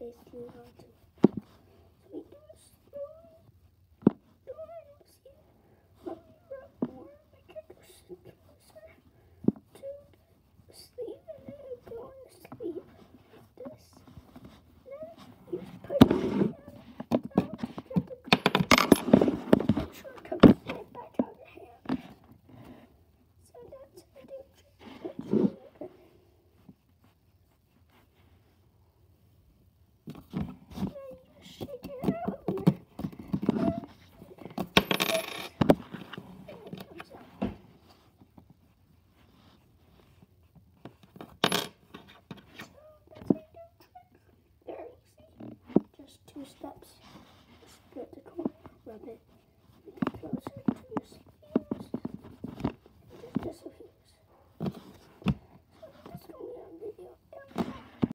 basically how to. So we do it slowly. See, let me rub more, make it go closer to the sleeve, and then you go on the sleeve like this. Then you just put it down, make sure it comes right back out of your hand. So that's a new trick. That's really good. Then you just shake it out here. And it comes out. So that's a new trick. Very easy. Just 2 steps. Just get the corner, rub it, make it closer.